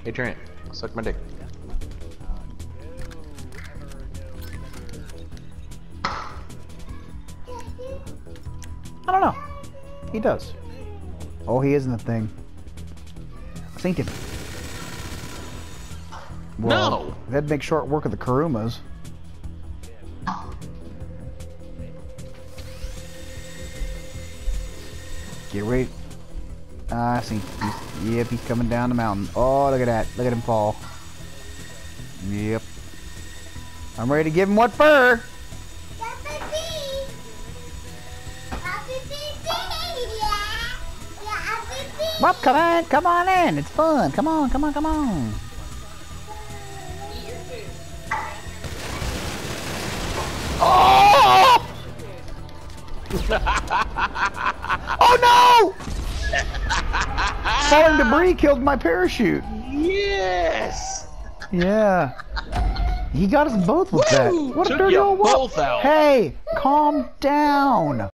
Hey Trent, suck my dick. I don't know. He does. Oh, he is in the thing. I think it. Well, No! that'd make short work of the Kurumas. Get ready. I see. Yep, he's coming down the mountain. Oh, look at that. Look at him fall. Yep. I'm ready to give him what for. Well, come on in. It's fun. Come on. Oh! Oh no! Falling debris killed my parachute. Yes! Yeah. He got us both with that. What a Took dirty you old both out. Hey, calm down.